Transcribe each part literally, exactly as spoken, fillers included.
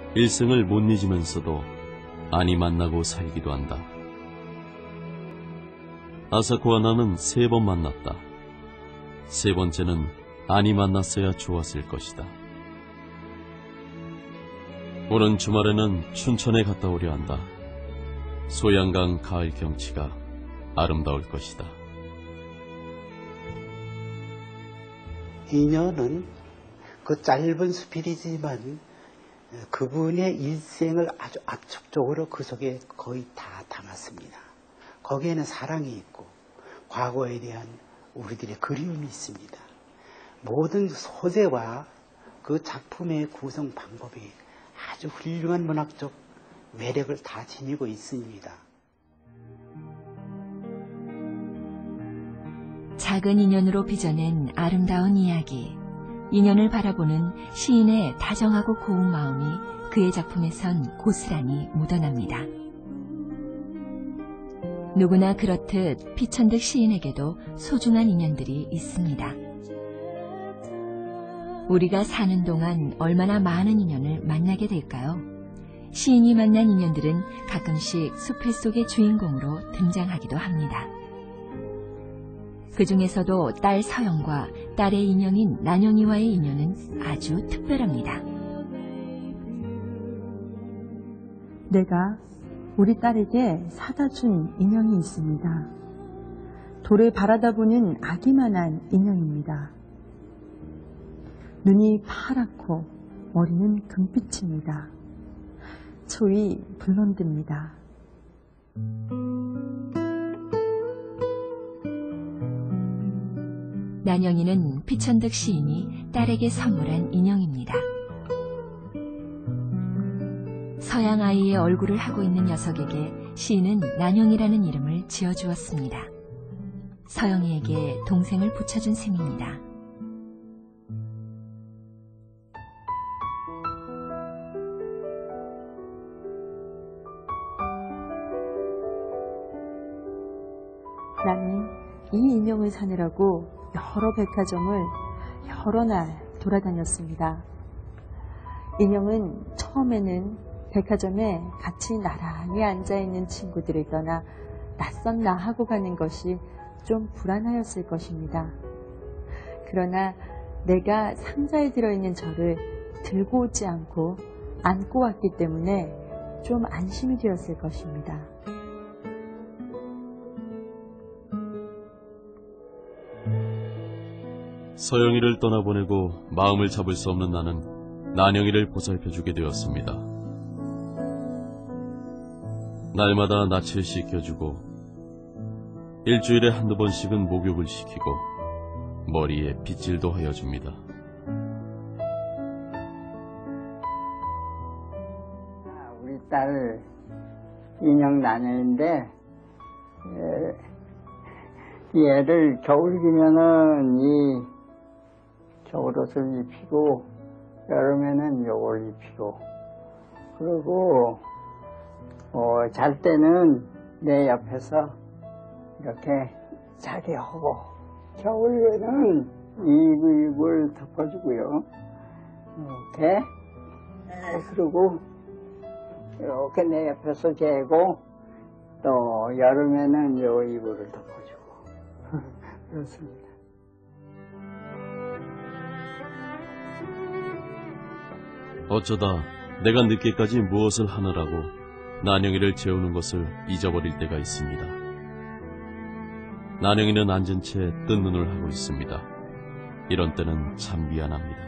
일생을 못 잊으면서도 안이 만나고 살기도 한다. 아사코와 나는 세 번 만났다. 세 번째는 안이 만났어야 좋았을 것이다. 오는 주말에는 춘천에 갔다 오려 한다. 소양강 가을 경치가 아름다울 것이다. 인연은 그 짧은 수필이지만 그분의 일생을 아주 압축적으로 그 속에 거의 다 담았습니다. 거기에는 사랑이 있고 과거에 대한 우리들의 그리움이 있습니다. 모든 소재와 그 작품의 구성 방법이 아주 훌륭한 문학적 매력을 다 지니고 있습니다. 작은 인연으로 빚어낸 아름다운 이야기. 인연을 바라보는 시인의 다정하고 고운 마음이 그의 작품에선 고스란히 묻어납니다. 누구나 그렇듯 피천득 시인에게도 소중한 인연들이 있습니다. 우리가 사는 동안 얼마나 많은 인연을 만나게 될까요? 시인이 만난 인연들은 가끔씩 수필 속의 주인공으로 등장하기도 합니다. 그 중에서도 딸 서영과 딸의 인형인 난영이와의 인연은 아주 특별합니다. 내가 우리 딸에게 사다 준 인형이 있습니다. 돌을 바라다 보는 아기만한 인형입니다. 눈이 파랗고 머리는 금빛입니다. 소위 블론드입니다. 난영이는 피천득 시인이 딸에게 선물한 인형입니다. 서양 아이의 얼굴을 하고 있는 녀석에게 시인은 난영이라는 이름을 지어주었습니다. 서영이에게 동생을 붙여준 셈입니다. 나는 이 인형을 사느라고 여러 백화점을 여러 날 돌아다녔습니다. 인형은 처음에는 백화점에 같이 나란히 앉아있는 친구들을 떠나 낯선 나하고 가는 것이 좀 불안하였을 것입니다. 그러나 내가 상자에 들어있는 저를 들고 오지 않고 안고 왔기 때문에 좀 안심이 되었을 것입니다. 서영이를 떠나보내고 마음을 잡을 수 없는 나는 난영이를 보살펴주게 되었습니다. 날마다 낯을 씻겨주고 일주일에 한두 번씩은 목욕을 시키고 머리에 빗질도 하여줍니다. 우리 딸 인형 난영인데 얘를 겨울이면은 이 겨울옷을 입히고 여름에는 요걸 입히고 그리고 어, 잘 때는 내 옆에서 이렇게 자게 하고 겨울에는 이불 덮어주고요. 이렇게 그리고 이렇게 내 옆에서 재고 또 여름에는 요 이불을 덮어주고 그렇습니다. 어쩌다 내가 늦게까지 무엇을 하느라고 난영이를 재우는 것을 잊어버릴 때가 있습니다. 난영이는 앉은 채 뜬 눈을 하고 있습니다. 이런 때는 참 미안합니다.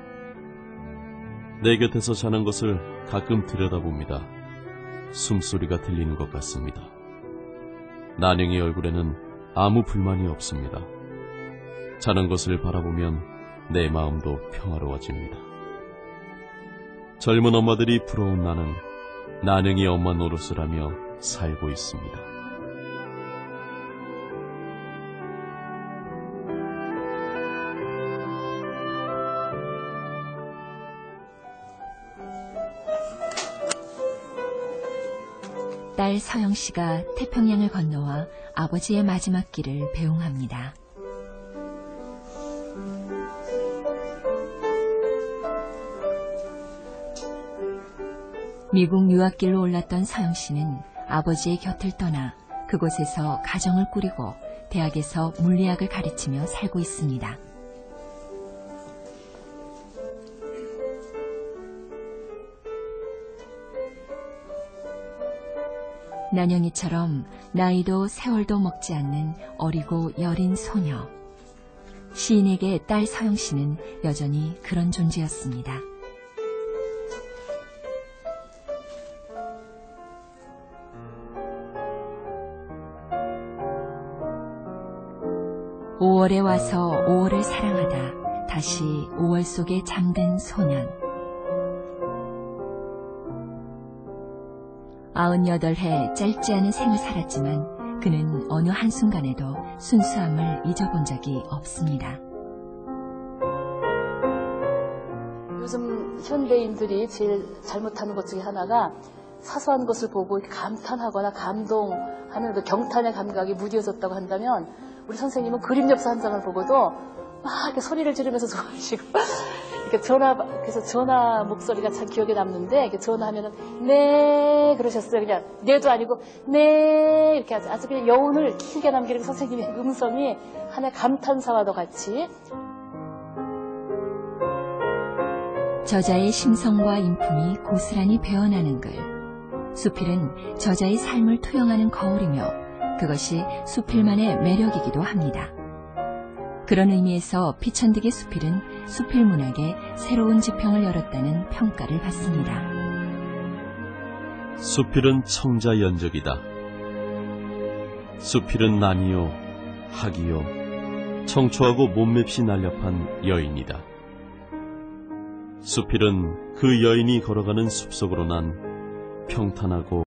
내 곁에서 자는 것을 가끔 들여다봅니다. 숨소리가 들리는 것 같습니다. 난영이 얼굴에는 아무 불만이 없습니다. 자는 것을 바라보면 내 마음도 평화로워집니다. 젊은 엄마들이 부러운 나는 난영이 엄마 노릇을 하며 살고 있습니다. 딸 서영 씨가 태평양을 건너와 아버지의 마지막 길을 배웅합니다. 미국 유학길로 올랐던 서영 씨는 아버지의 곁을 떠나 그곳에서 가정을 꾸리고 대학에서 물리학을 가르치며 살고 있습니다. 난영이처럼 나이도 세월도 먹지 않는 어리고 여린 소녀. 시인에게 딸 서영 씨는 여전히 그런 존재였습니다. 오월에 와서 오월을 사랑하다 다시 오월 속에 잠든 소년. 아흔여덟 해 짧지 않은 생을 살았지만 그는 어느 한순간에도 순수함을 잊어본 적이 없습니다. 요즘 현대인들이 제일 잘못하는 것 중에 하나가 사소한 것을 보고 감탄하거나 감동하는 그 경탄의 감각이 무뎌졌다고 한다면, 우리 선생님은 그림 엽서 한 장을 보고도 막 이렇게 소리를 지르면서 좋아하시고, 이렇게 전화, 그래서 전화 목소리가 참 기억에 남는데, 이렇게 전화하면은, 네, 그러셨어요. 그냥, 네도 아니고, 네, 이렇게 아주, 아주 그냥 여운을 길게 남기는 선생님의 음성이 하나의 감탄사와도 같이. 저자의 심성과 인품이 고스란히 배어나는 글. 수필은 저자의 삶을 투영하는 거울이며 그것이 수필만의 매력이기도 합니다. 그런 의미에서 피천득의 수필은 수필 문학에 새로운 지평을 열었다는 평가를 받습니다. 수필은 청자 연적이다. 수필은 난이요, 학이요, 청초하고 몸맵시 날렵한 여인이다. 수필은 그 여인이 걸어가는 숲속으로 난 평탄하고